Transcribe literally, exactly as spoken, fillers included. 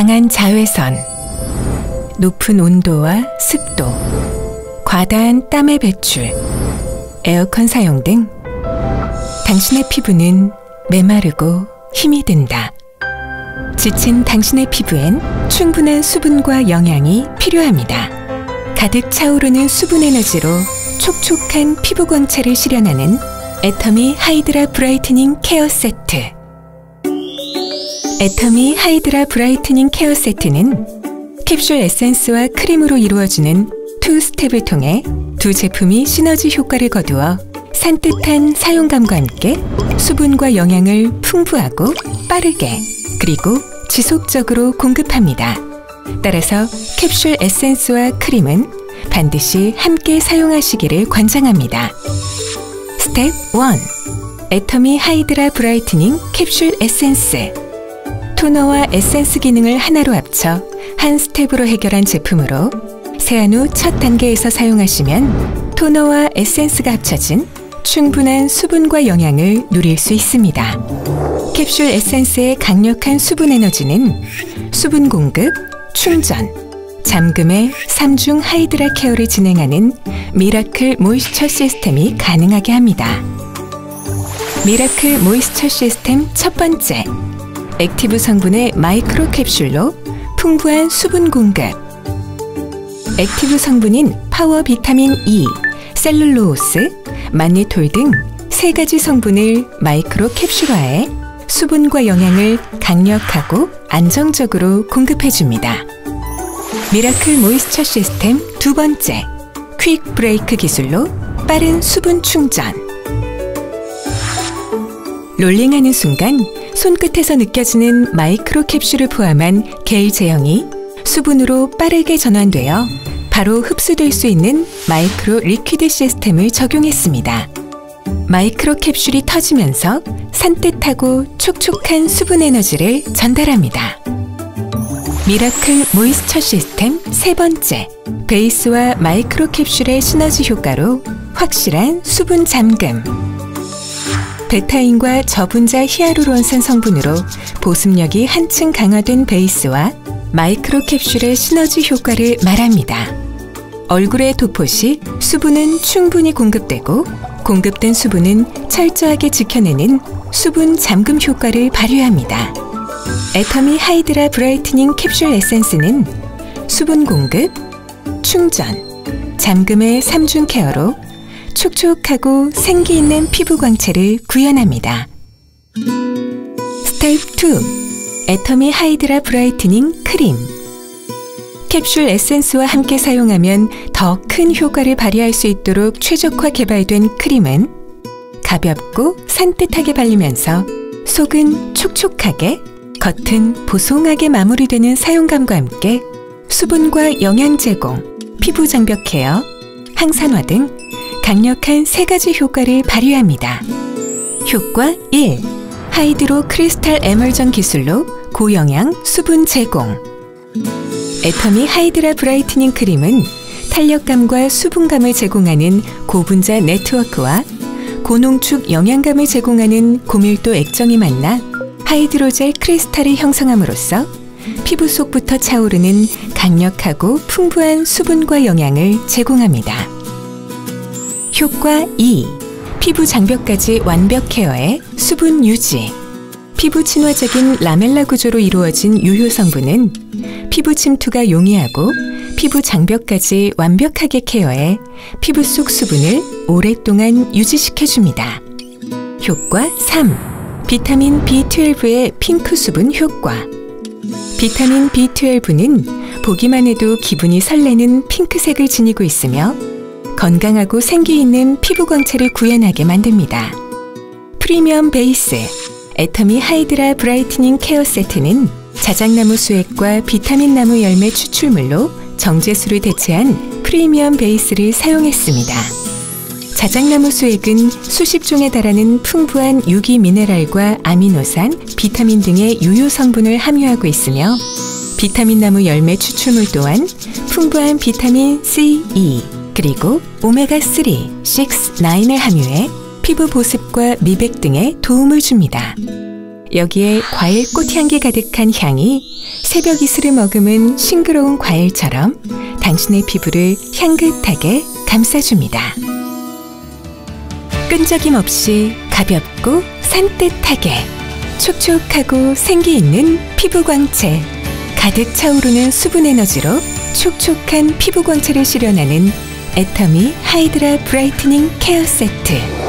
강한 자외선, 높은 온도와 습도, 과다한 땀의 배출, 에어컨 사용 등 당신의 피부는 메마르고 힘이 든다. 지친 당신의 피부엔 충분한 수분과 영양이 필요합니다. 가득 차오르는 수분 에너지로 촉촉한 피부 광채를 실현하는 애터미 하이드라 브라이트닝 케어 세트. 애터미 하이드라 브라이트닝 케어 세트는 캡슐 에센스와 크림으로 이루어지는 투 스텝을 통해 두 제품이 시너지 효과를 거두어 산뜻한 사용감과 함께 수분과 영양을 풍부하고 빠르게 그리고 지속적으로 공급합니다. 따라서 캡슐 에센스와 크림은 반드시 함께 사용하시기를 권장합니다. 스텝 일. 애터미 하이드라 브라이트닝 캡슐 에센스. 토너와 에센스 기능을 하나로 합쳐 한 스텝으로 해결한 제품으로 세안 후 첫 단계에서 사용하시면 토너와 에센스가 합쳐진 충분한 수분과 영양을 누릴 수 있습니다. 캡슐 에센스의 강력한 수분 에너지는 수분 공급, 충전, 잠금의 삼중 하이드라 케어를 진행하는 미라클 모이스처 시스템이 가능하게 합니다. 미라클 모이스처 시스템 첫 번째, 액티브 성분의 마이크로 캡슐로 풍부한 수분 공급. 액티브 성분인 파워 비타민 E, 셀룰로오스, 마니톨 등 세 가지 성분을 마이크로 캡슐화해 수분과 영양을 강력하고 안정적으로 공급해줍니다. 미라클 모이스처 시스템 두 번째, 퀵 브레이크 기술로 빠른 수분 충전. 롤링하는 순간 손끝에서 느껴지는 마이크로 캡슐을 포함한 겔 제형이 수분으로 빠르게 전환되어 바로 흡수될 수 있는 마이크로 리퀴드 시스템을 적용했습니다. 마이크로 캡슐이 터지면서 산뜻하고 촉촉한 수분 에너지를 전달합니다. 미라클 모이스처 시스템 세 번째, 베이스와 마이크로 캡슐의 시너지 효과로 확실한 수분 잠금. 베타인과 저분자 히아루론산 성분으로 보습력이 한층 강화된 베이스와 마이크로 캡슐의 시너지 효과를 말합니다. 얼굴에 도포 시 수분은 충분히 공급되고 공급된 수분은 철저하게 지켜내는 수분 잠금 효과를 발휘합니다. 애터미 하이드라 브라이트닝 캡슐 에센스는 수분 공급, 충전, 잠금의 삼중 케어로 촉촉하고 생기 있는 피부 광채를 구현합니다. 스텝 이. 애터미 하이드라 브라이트닝 크림. 캡슐 에센스와 함께 사용하면 더 큰 효과를 발휘할 수 있도록 최적화 개발된 크림은 가볍고 산뜻하게 발리면서 속은 촉촉하게, 겉은 보송하게 마무리되는 사용감과 함께 수분과 영양 제공, 피부 장벽 케어, 항산화 등 강력한 세 가지 효과를 발휘합니다. 효과 일. 하이드로 크리스탈 에멀전 기술로 고영양 수분 제공. 애터미 하이드라 브라이트닝 크림은 탄력감과 수분감을 제공하는 고분자 네트워크와 고농축 영양감을 제공하는 고밀도 액정이 만나 하이드로젤 크리스탈을 형성함으로써 피부 속부터 차오르는 강력하고 풍부한 수분과 영양을 제공합니다. 효과 이. 피부 장벽까지 완벽 케어해 수분 유지. 피부 친화적인 라멜라 구조로 이루어진 유효 성분은 피부 침투가 용이하고 피부 장벽까지 완벽하게 케어해 피부 속 수분을 오랫동안 유지시켜줍니다. 효과 삼. 비타민 비 십이의 핑크 수분 효과. 비타민 비 십이는 보기만 해도 기분이 설레는 핑크색을 지니고 있으며 건강하고 생기 있는 피부 광채를 구현하게 만듭니다. 프리미엄 베이스 애터미 하이드라 브라이트닝 케어 세트는 자작나무 수액과 비타민 나무 열매 추출물로 정제수를 대체한 프리미엄 베이스를 사용했습니다. 자작나무 수액은 수십 종에 달하는 풍부한 유기 미네랄과 아미노산, 비타민 등의 유효 성분을 함유하고 있으며 비타민 나무 열매 추출물 또한 풍부한 비타민 씨, 이, 그리고 오메가 삼, 육, 구를 함유해 피부 보습과 미백 등에 도움을 줍니다. 여기에 과일 꽃향기 가득한 향이 새벽 이슬을 머금은 싱그러운 과일처럼 당신의 피부를 향긋하게 감싸줍니다. 끈적임 없이 가볍고 산뜻하게 촉촉하고 생기 있는 피부 광채, 가득 차오르는 수분 에너지로 촉촉한 피부 광채를 실현하는 애터미 하이드라 브라이트닝 케어 세트.